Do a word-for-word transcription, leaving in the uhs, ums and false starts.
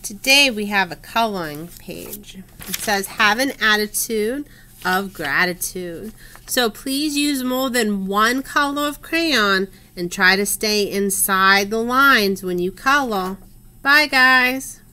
Today we have a coloring page. It says have an attitude of gratitude. So please use more than one color of crayon and try to stay inside the lines when you color. Bye guys.